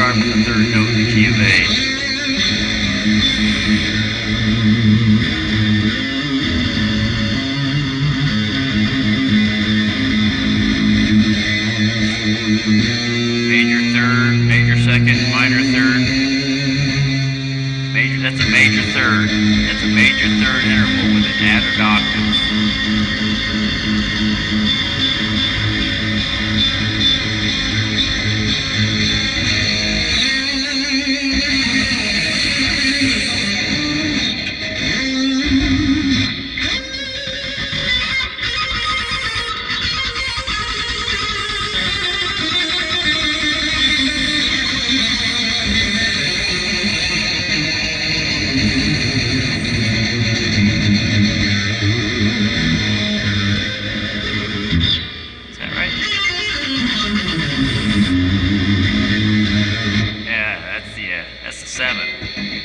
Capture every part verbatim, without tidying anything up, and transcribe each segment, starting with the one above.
sharp with the third note in the key of A. Major third, major second, minor third. Major, that's a major third. That's a major third interval with an added octave. Seven. Hmm.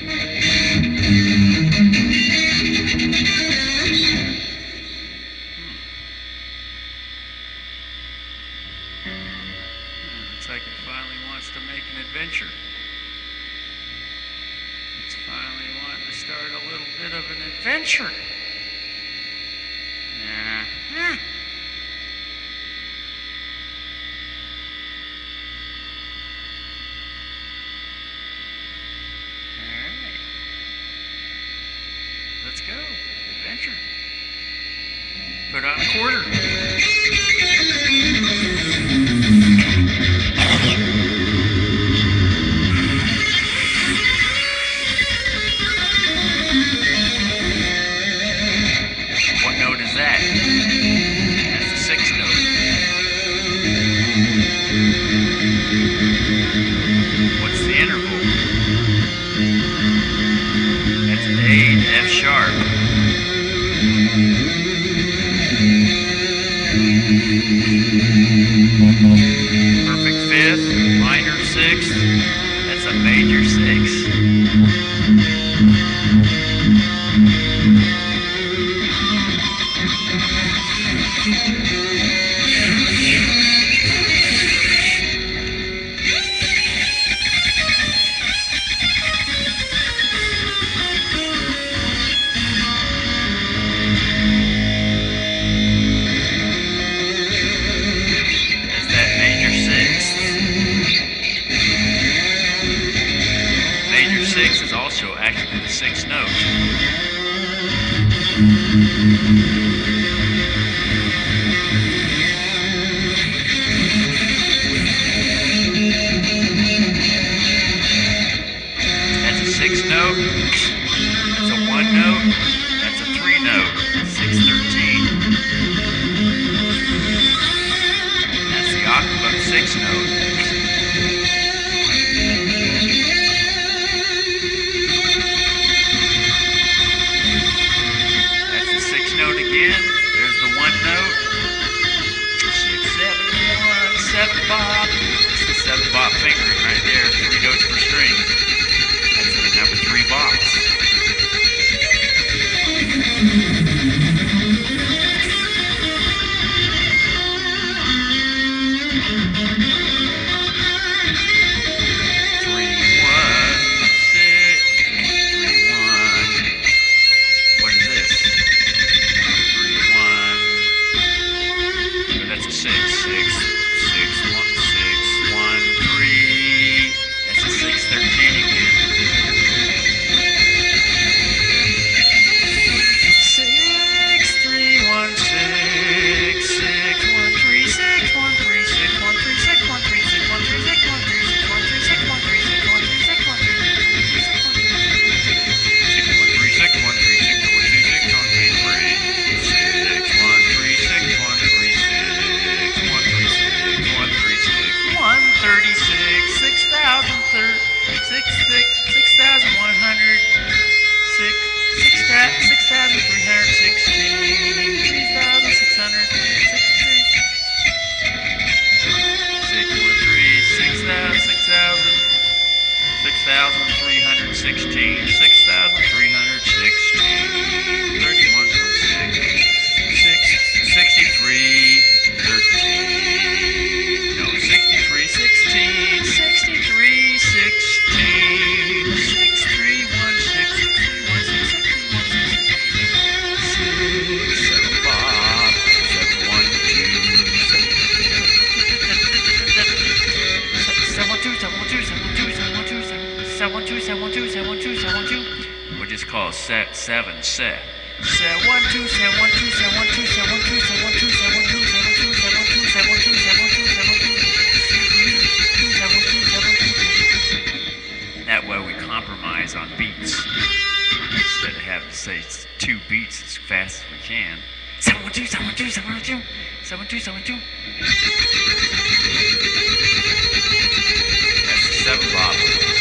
Looks like it finally wants to make an adventure. It's finally wanting to start a little bit of an adventure. Uh-huh. Let's go. Adventure. Put on a quarter. What note is that? That's the sixth note. What's the interval? That's an A to F sharp. Perfect fifth, minor sixth. That's a major six. Six is also actually the sixth note. That's a sixth note. That's a one note. That's a three note. six thirteen. That's the octave of the sixth note. Note again, there's the one note, six, seven, one, seven bop, it's the seven bop fingering right there, three notes per string, that's the number three bops. Three, one, six, three, one, what is this? That's a six, six, six, one, six, one, three. That's a six thirteen again. Six, three, one, six, six, one, three, six, one, three, six, one, three, six, one, three, six, one, three, six, one, three, six, one, three, six, one, three, six, one, three, six, one, three, six, one, three, six, one, three, six, one, three, six, one, three, six, one, three, three, six, one, three, six, one, three, six, one, three, six, one, three, six, one, thirty-six, six thousand, six, six, six thousand one hundred, six, six, six thousand three hundred sixteen, three thousand six hundred, six, six, one, three, six thousand, six thousand, six thousand three hundred sixteen, six thousand three hundred sixteen, thirty-one, six, six, sixty-three, thirteen, no, sixty-three, sixteen, sixty-three, six. set one two set one two set one two set one two. We'll just call it set seven set. Set one two set one two set one two set one two set one two set one two set one two set one two set one two set one two set one two set one two set one two. That way we compromise on beats instead of having to say two beats as fast as we can. Seven one two seven one two seven one two seven one two seven one two. That's the seven bottle.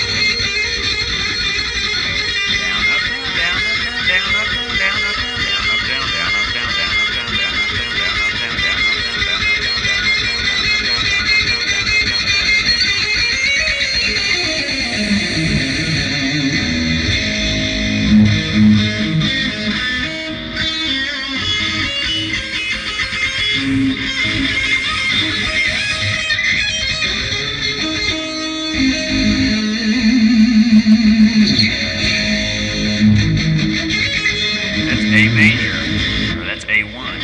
A major, or that's A one.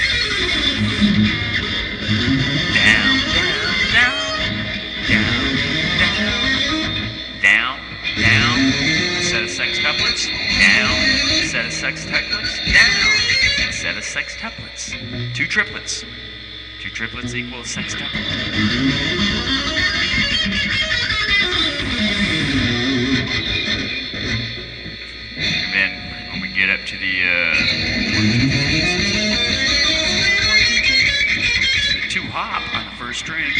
Down, down, down, down. sextuplets, down. A set of sextuplets. Two triplets. Two triplets equal a sextuplet. And then when we get up to the uh, to the two hop on the first string.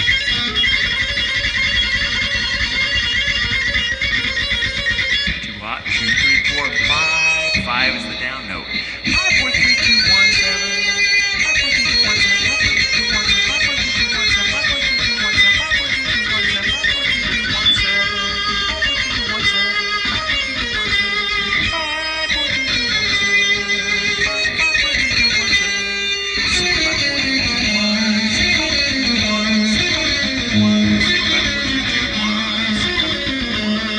Two hop, two, three, four, five. Five is the down note. Five, four, three, two, one, seven. Five, four, three, two, one, seven. Five, four, three, two, one, seven. Five, four, three, two, one, seven. Five, four, three, two, one, seven. Five, four, three, two, one, seven. Five, four, three, two, one, seven. Five, four, three, two, one, seven. Five, four, three, two, one, seven. Five, four, three, two, one, seven. Five, four, three, two, one, seven. Six, five, four, three, two, one. Six, five, four, three, two, one. Six, five, four, three, two, one. Six, five, four, three, two, one. Six, five, four, three, two, one.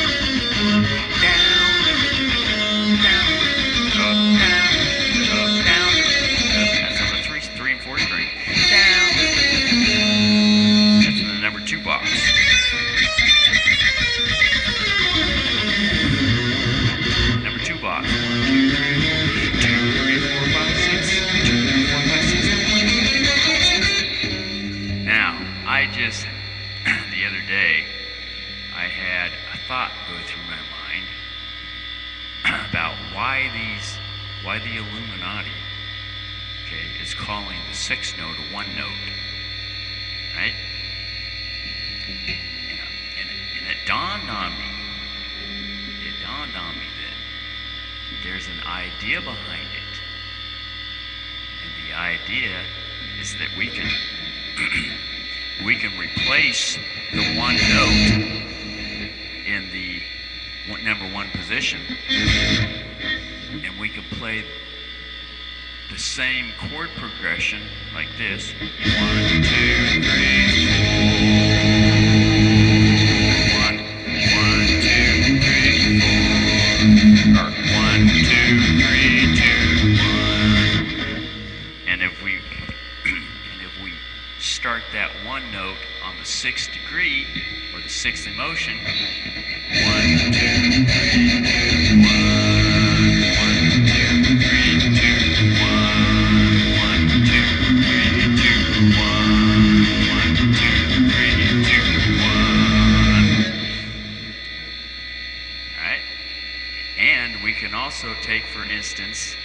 Down, down, up, down, up, down, up. That's on the three, three and four string. Down. That's in the number two box. Number two box. One, two, three, two, three, four, five, six. Two, three, four, five, six. One, two, three, four, five, six. Now, I just the other day, I had a thought go through my mind about why these, why the Illuminati, okay, is calling the sixth note a one note, right? And, and, it, and it dawned on me, it dawned on me that there's an idea behind it. And the idea is that we can, we can replace the one note in the one, number one position, and we can play the same chord progression like this. One, two, three, four. One, one, two, three, four. Or one, two, three, two, one. And if we and if we start that one note on the sixth degree or the sixth emotion, one, two, three, two, one, one, two, three, two, one, one, two, three, two, one, one, two, three, two, one. All right? And we can also take, for instance,